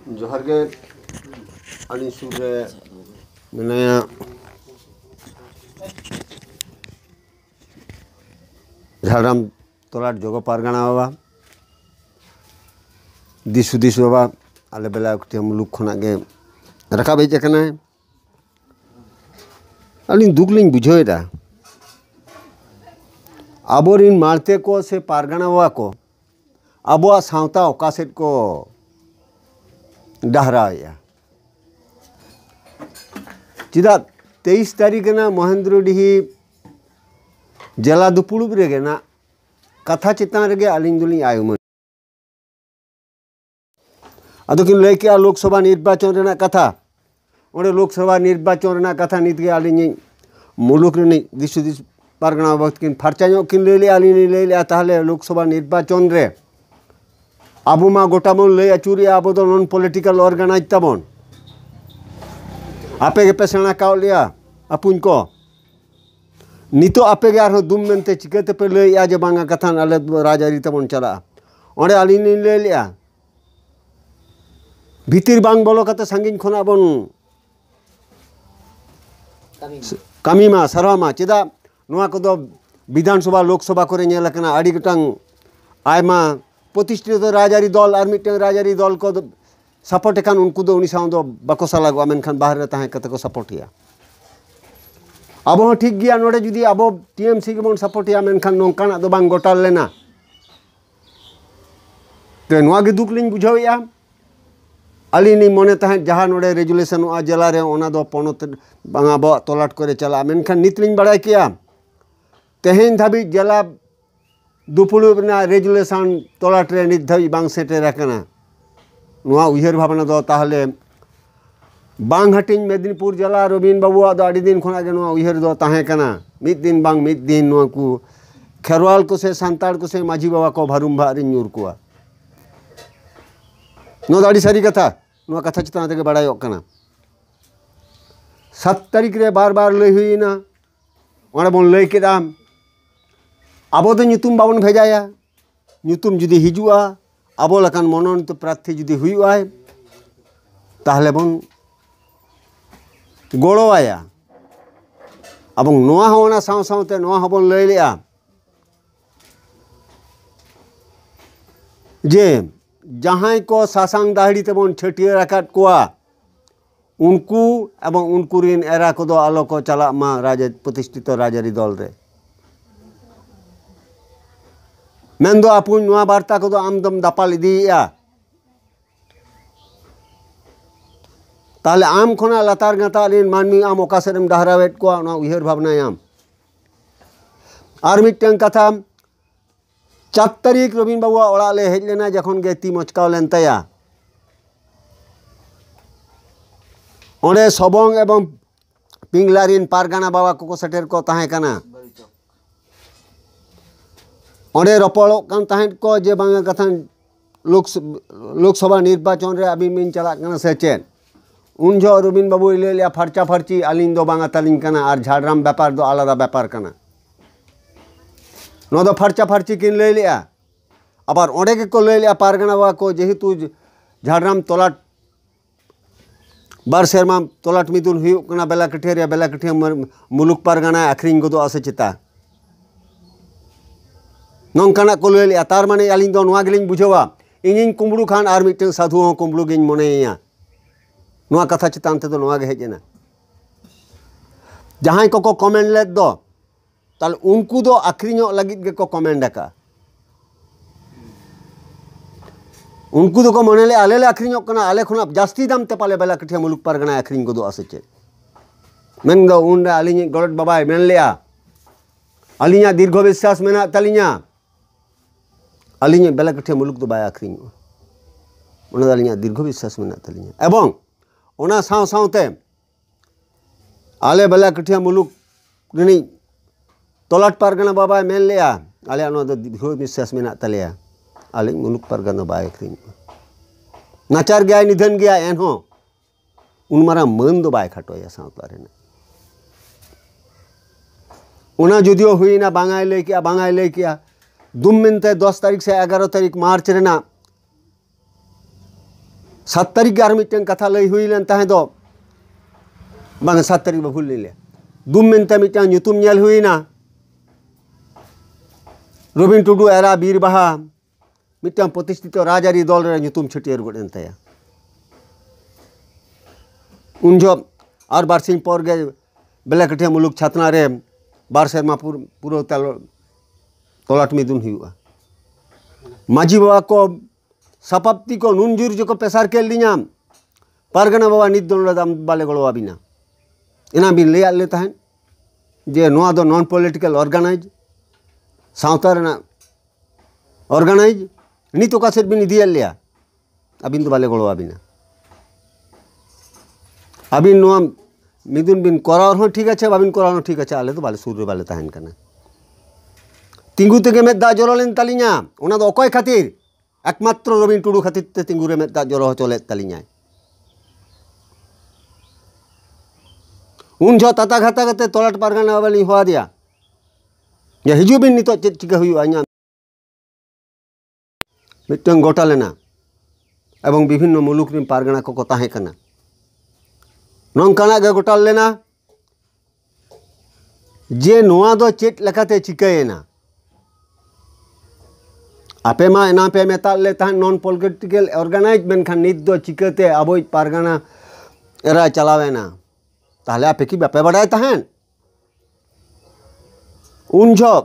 जोहार गे आनी सुर रे मेनाया झाड़ाम तोलाट जोगो पारगाना बाबा दिस बाबा आले बेलाकथिया मुलुक खना गे राखा बेच कना अली दुख लिंग बुझेदा आबोरिन मारते को से पारगाना बाबा को आबोआ सावता ओकासेट को डहराया चिदा 23 तारीख ना महेंद्रडीही जला दुपुड़ुब रेगे ना कथा चितान रेगे अलिंग दुलिंग आयुमन अदो किन लय के लोकसभा निर्वाचन रेना कथा ओंडे लोकसभा निर्वाचन रेना कथा नित गे अलिंग मुलुक रे दिस पारगाना वक्त किन फरचा किन लय अलिंग लय ले ताहले लोकसभा निर्वाचन रे आबो मा गोटा बन लय अचुरी आबो दो नॉन पॉलिटिकल ऑर्गेनाइज तबन आपे गे पे सेना काव लिया अपुन को नितो आपे गे आरो दुम मेनते चिकेते पे लय या जे बांगा कथान आले राजआरी तबन चला ओंडे अलिंग लय लिया भीतर बांग बोलो कते संगिन खना बन कमी मा सरवा मा चेदा नोआ को दो विधानसभा लोकसभा करे नेल कना आडी गटांग आयमा प्रतिष्ठित राजआरी दल और मिट्टे राजआरी दल को सपोर्ट खान उनको दो उनी साउं दो बाको सालागो मेनखान बाहर रे ताहे कते को सपोर्ट या अब ठीक गया नोडे जुदी अब टीएमसी के बन सपोर्ट या मेनखान नोंकाना दो बांग गोटाल लेना ते नोआ गे दुख लिंग बुझाव या अली नी मने ताहे जहां नोडे रेजुलेशन आ जिला रे ओना दो पनत बांगा बो तलाट करे चला मेनखान नितलिंग बड़ाय किया तेहेन धाबी जिला दुपुड़ुब ना रेजुलेशन तलाट रे नित धाबी बांग सेटेर आकना नोआ उयहर भावना दो ताहले बांग हटिंग मेदिनीपुर जिला रवीन बाबू दो आडी दिन खना गे नोआ उयहर दो ताहे कना मिद दिन बांग मिद दिन नोआ को खेरवाल को से सांताड़ को से माझी बाबा को भरुम भारी न्यूर कुआ नो दाड़ी सारी कथा नोआ कथा चितान तेगे बड़ायोक कना 7 तारीख रे बार बार लय हुईना ओंडे बन लय केदा आबो तो ᱧᱩᱛᱩᱢ बाबन भेजाया ᱧᱩᱛᱩᱢ जुदी हिजुआ आबो लकान मनोनीत प्रार्थी जुदी हुईआय ताहले बन गड़ोआया अबं नोआ होना साव सावते नोआ हबन लय लेआ जे जहां को सासांग दाहड़ी तेबन छटियर आकाट कोआ उनको एवं उनकुरिन एरा को दो आलो को चला मा राज प्रतिष्ठित राजआरी दल रे मेन्दो आपुन नोआ वार्ता को दो आमदम दापाल इदिया ताहले आम खना लतार गाता लिन मानमी आम ओकासेरम डहरावेट को ना उयहर भावनायाम आर मिटन कथा 4 तारीख रवीन बाबू ओड़ा ले हेज लेना जखन गे ती मचकाव लेन तया ओंडे सबंग एवं पिंगलारिन पारगाना बाबा को सेटेर को ताहे कना ओंडे रपड़ो कान ताहे को जे बांगा कथान लोकसभा निर्वाचन रे अभी मिन चला कना से चेन उन जो रवीन बाबू ले लिया फरचा फरची अलिंग दो बांगा तलिंग कना और झाड़राम व्यापार दो आलादा व्यापार कना नो दो फरचा फरची किन ले लिया आबार ओंडे के को ले लिया पारगाना बाबा को जेहेतु झाड़राम तोलाट बार सेरमा तोलाट मिदुन हुई कना बेलाकठिया मुलुक पारगाना आखरिंग को दो आसे चिता नौकाना को ले लिया तार माने अलिंग दो नोआ गेलिंग बुझावा इनिंग कुंबड़ू खान और मिट्टे साधु हो कुंबड़ू गिन मनेया नोआ कथा चितान ते दो नोआ गे हेजेना जहां को कमेंट लेद दो ताल उनको दो आखरिंगो लगित गे को कमेंट का उनको दो को मने ले आले आखरिंगो कना आले खुना जास्ती दाम ते पाले बेलाकठिया मुलुक पारगाना आखरिंग को दो आसे चे मेन दो उन अलिंग गलत बाबाय मेन लिया अलिंगा दीर्घ विश्वास मेना तलिंगा अलिंग बेलाकठिया मुलुक दो बाय आखरिंग ओना अलिंगा दीर्घ विश्वास मेना तलिंगा एवं ओना साव सावते आले बेलाकठिया मुलुक रिनी तोलाट पारगाना बाबा मेन लिया आले ओना दो दीर्घ विश्वास मेना तलिया आलिंग मुलुक पारगाना बाय आखरिंग नाचार गया निधन गया एनहो उन मारा मन दो बाय खाटोया सावता रेना उना जुदियो हुई ना बांगाय लय किया दुम मिनते 10 तारीख से 11 तारीख मार्च रेना 7 तारीख के मिट्टन कथा लई हुई लेन ताहे दो बांग 7 तारीख भूल ले दुम मेनते मिट्टन ᱧᱩᱛᱩᱢ ᱧᱮᱞ हुईना रवीन टुडू एरा बीर बाहा मिट्टन प्रतिष्ठित राजारी दल रे ᱧᱩᱛᱩᱢ छटियर गोडेन ताया उन जो और बारसिंग पर गे बेलाकठिया मुलुक छातना रे बार सेरमा पूरा तलाट मिदुन हुआ माझी बाबा को सपाप्ति को नुनजुर जो को पेसार के लिया पारगना बाबा नित दोनों दाम बाले गलो आबिना इना बिन ले आले ताहन जे नोआ दो नॉन पॉलिटिकल ऑर्गेनाइज सावता रेना ऑर्गेनाइज नित का सेट बिन इदिया लिया अबिन तो बाले गलो आबिना अबिन नोआ मिदुन बिन करार हो ठीक है बाबिन करार हो ठीक है आले तो बाले सूर रे बाले ताहन कना तिंगु तेगे में दा जरो लेन तालिया ओना दो अकय खातिर एकमात्र रवीन टुडू खातिर ते तिंगु रे में दा जरो चले तालिया उन जो ताता घाता कते तोलाट पारगाना बाबा लिं होआ दिया या हिजु बिन नितो चेक चिका हुआ इना मिटन गोटा लेना एवं विभिन्न मुलुक रिन पारगाना को ताहे कना नौकाना गे गोटा लेना जे नोआ दो चेट लकाते चिकाएना आपे मा एना पे मेता ले ताहन नॉन पॉलिटिकल ऑर्गेनाइज मेनखान नित दो चिकाते अबोय पारगाना एरा चलावेना ताहले आपे की बापे बड़ाय ताहन उन जो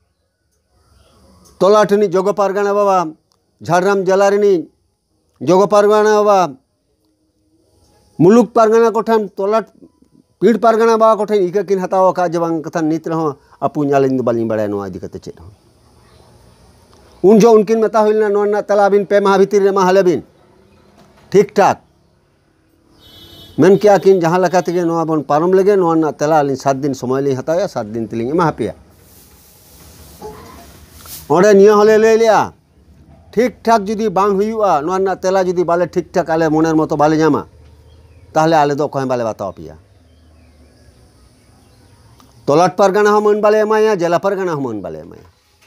तोलाटनी जोगो पारगाना बाबा झाड़राम जलारिनी जोगो पारगाना बाबा मुलुक पारगाना कोठान तोलाट पीड़ पारगाना बाबा कोठान इका किन हताव का जबांग कथा नित रहो अपू नालिन दो बालिन बड़ाय नोआ इदी कते चेत हो उन जो उनकिन मेता हुईना नोना तलाबिन पे माह भीतर रे माहलेबिन ठीक ठाक मेन क्या किन जहाँ लगा तेगे नोआ बन पारम लगे नोना तला अलिन 7 दिन समय ली हताया 7 दिन तिलिंग एमा हापिया ओडे निया हले ले लिया ठीक ठाक जुदी बांग हुईआ नोना तला जुदी बाले ठीक ठाक आले मोनेर मतो बाले जामा ताहले आले दो कोय बाले बताओ पिया तोलाट पारगाना हो मन बाले एमाया जिला पारगाना हो मन बाले एमाया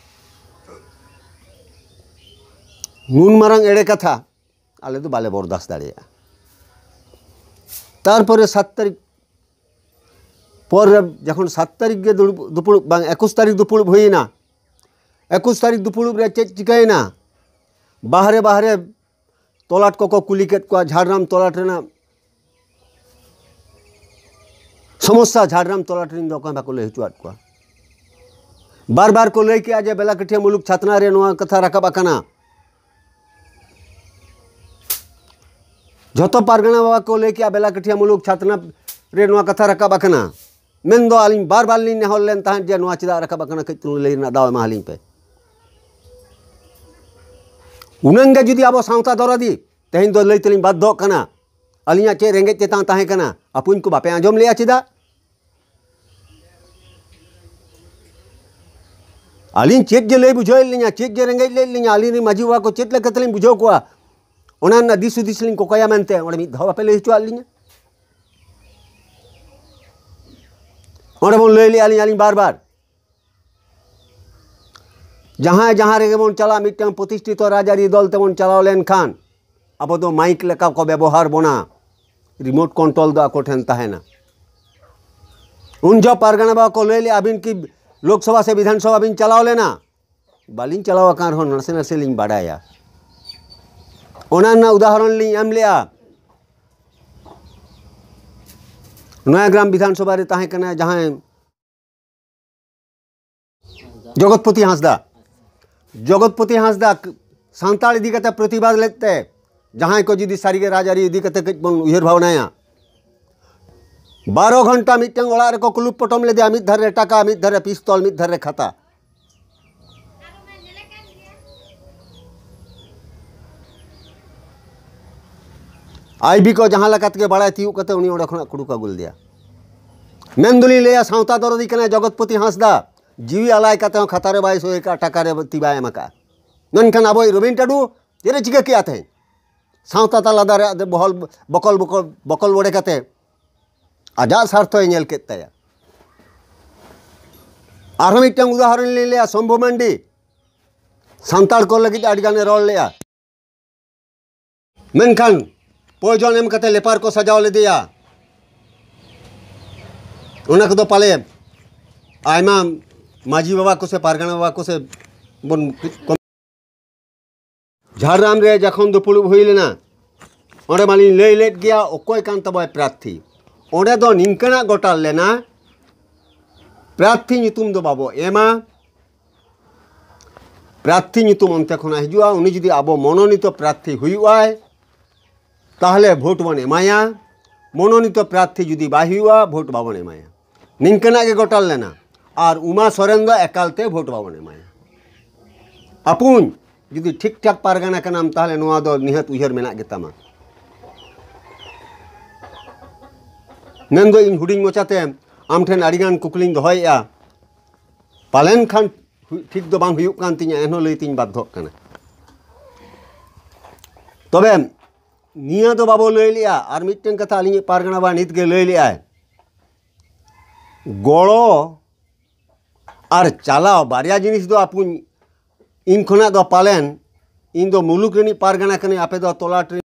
नून मारंग एड़े कथा आले तो बाले बरदास्त दाड़िया तारपरे 7 तारीख पर जखन 7 तारीख गे दुपुड़ बांग 21 तारीख दुपुड़ हुईना 21 तारीख दुपुड़ रे चेक चिकायना बाहरे बाहरे तोलाट को कुली केट को झाड़राम तोलाट रेना समस्या झाड़राम तोलाट रिन दो बाको ले हिचुआत को बार बार को ले के आजे बेलाकठिया मुलुक छातना रे नोआ कथा राकाब आकना जोतो पारगना बाबा को लेके बेलाकठिया मुलुक छातना रे नोआ कथा राकाब आकना मेन दो आलिन बार बार लिन नेहल लेन ताहन जे नोआ चिदा राकाब आकना कई तुलु लेना दाव माहलिन पे उनंगे जुदी आबो सावता दरदी तेहिन दो लई तलिन बाध्य कना अलिया चे रेंगे चेता ताहे कना अपुन को बापे आजम लिया चिदा अलिन चेक जे लई बुझाई लिया चेक जे रेंगे ले लिया अलिन माझी बाबा को चेत लेकतलिन बुझाव कोआ ओना दिस उदिस लिंग को कया मेनते ओडे मिद धाव बापे लई हिचुआ लिया ओडे बोन लई लिया आलिन बार बार जहाँ जहाँ रे बन चला मिट्टन प्रतिष्ठित राजारी दल तेमन चलाव लेन खान अब तो माइक लेका को व्यवहार बना रिमोट कंट्रोल दो आको ठेन ताहेना उन जो पारगना बाबा को ले लिया अबिन की लोकसभा से विधानसभा बिन चलाव लेना बालिन चलाव कार हो नरसे नरसे लिंग बाडाया ओना उदाहरण लिंग एम लिया नयाग्राम विधानसभा रे ताहे कना जहाँ जगतपति हांसदा सांताल इदी कते प्रतिवाद लेते जहाँ को जुदी सारिगे राजारी इदी कते कज बन उयहर भावनाया 12 घंटा मिट्टन ओड़ा रे को कुलुप पटम ले दिया मिद धरे टाका मिद धरे पिस्तौल मिद धरे खाता आईबी को जहाँ लकात के बड़ा तीउ कते उनी ओड़ा खना कुडुक अगुल दिया मेंदुली लेया सावता दरदी कने जगतपति हांसदा जीवी आलाय कते खतारे बाई सोए का टाका रे तिबाय मका ननखान अबोय रवीन टुडू जेरे चिका किया थे सावता ताला दारे बहल बकल बकल बकल बड़े कते आजा स्वार्थ नेल केत ताया आरो मिटन उदाहरण ले लिया शंभु मंडी सांताल को लगी आड़ी गाने रोल लिया मेनखान पॉइजन एम कते लेपार को सजाव लेदिया उना को पाले आयमा माझी बाबा को से पारगाना बाबा को से बन झारग्राम रे जखन दुपुरुब हुई लेना ओंडे माली लई लेट गया अकोय कान तबय प्रार्थी ओंडे दो निंकना गोटाल लेना प्रार्थी नितुम दो बाबो एमा प्रार्थी नितुम अंते खना हिजुआ उनी जुदी आबो मनोनीत प्रार्थी हुयुआय ताहले भोट बन एमाया मनोनीत प्रार्थी जुदी बाय हुयुआ भोट बाबन एमाया निंकना गे गोटाल लेना और उमा सोरेन दो एकालते भोट बाबन एमाया आपुन जुदी ठीक ठाक पारगाना कनाम ताहले नोआ दो निहत उयहर मेना गेतामा मेन दो इन हुडिंग मोचाते आम ठेन आडिगान कुकलिंग दोहयया पालेन खान ठीक दो बांग हुयुक कान तिᱧᱟ एनहो लई तिᱧ बाध्यक काना तबे निया दो बाबो लई लिया और मिटन कथा आलिᱧ पारगाना बा नित गे लई लिया गड़ो और चालाव बारिया जिनिस दो आपुन इन खना दो पालेन इन दो मुलुक रनी पारगाना कने आपे दो तोलाट